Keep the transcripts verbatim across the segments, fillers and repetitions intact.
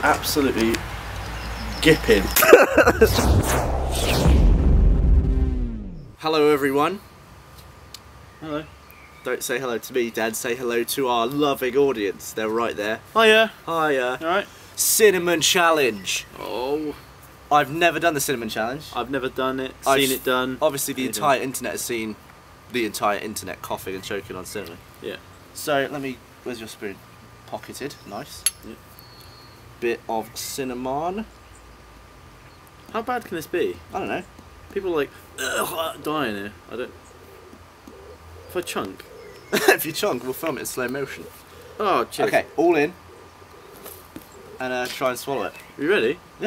absolutely gipping. Hello everyone. Hello. Don't say hello to me, Dad. Say hello to our loving audience. They're right there. Hiya. Hiya. Alright. Cinnamon challenge. Oh. I've never done the cinnamon challenge. I've never done it, I've seen it done. Obviously the Anything. entire internet has seen the entire internet coughing and choking on cinnamon. Yeah. So let me, where's your spoon? Pocketed, nice. Yeah. Bit of cinnamon. How bad can this be? I don't know. People are like, ugh, dying here. I don't... If I chunk. If you chunk, we'll film it in slow motion. Oh, cheers. Okay, all in. And uh, try and swallow it. Are you ready? Yeah.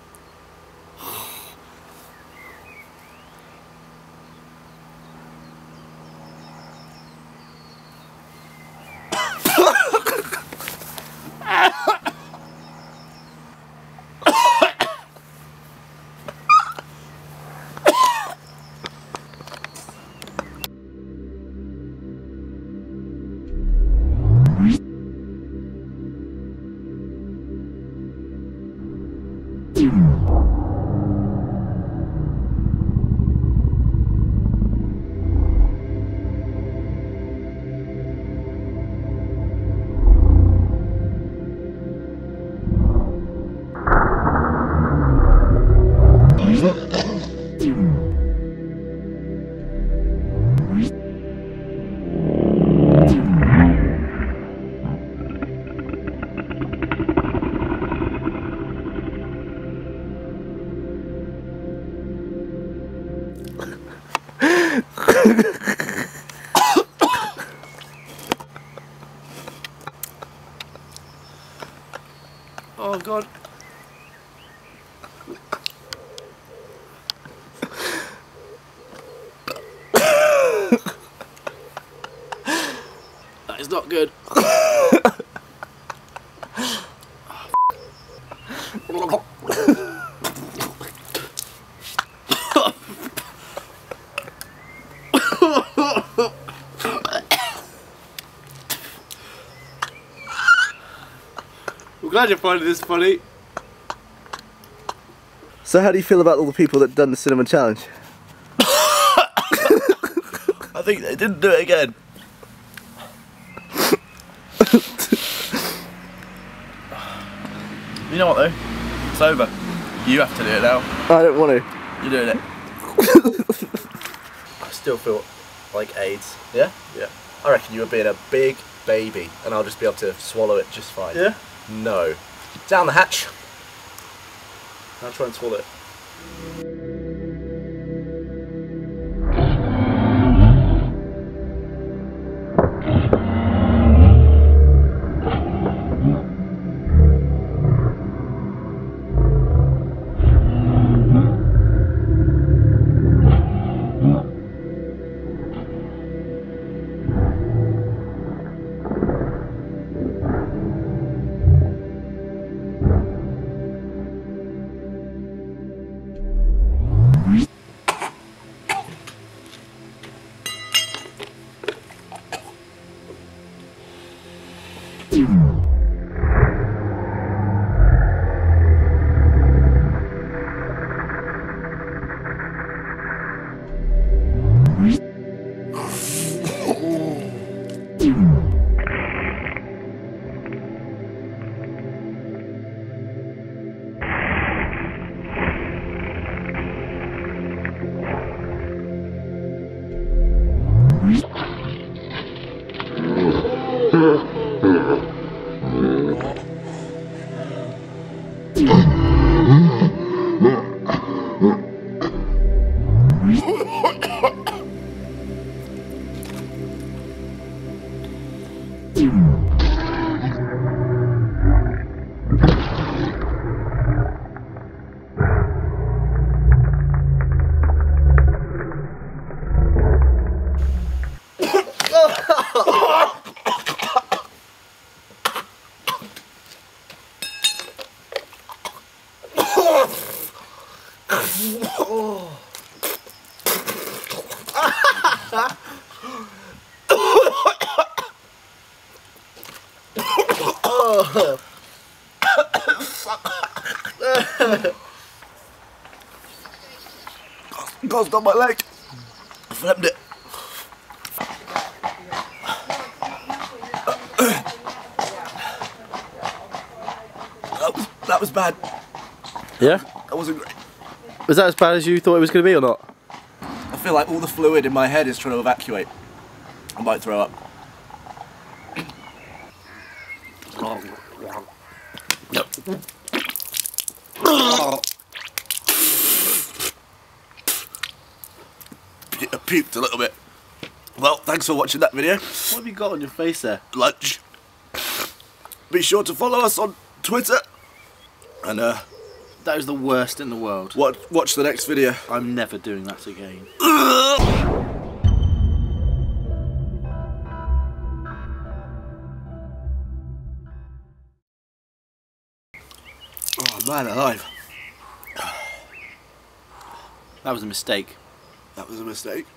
Oh God. That is not good. I'm glad you're finding this funny. So how do you feel about all the people that done the cinnamon challenge? I think they didn't do it again. You know what though? It's over. You have to do it now. I don't want to. You're doing it. I still feel like AIDS. Yeah? Yeah. I reckon you were being a big baby and I'll just be able to swallow it just fine. Yeah? No. Down the hatch. I'll try and swallow it. Oh. God's got my leg. I flipped it. That was, that was bad. Yeah? That wasn't great. Was that as bad as you thought it was going to be or not? I feel like all the fluid in my head is trying to evacuate. I might throw up. I puked a little bit. Well, thanks for watching that video. What have you got on your face there? Lunch. Be sure to follow us on Twitter. And uh, That is the worst in the world. watch, watch the next video. I'm never doing that again. Oh man alive. That was a mistake. That was a mistake.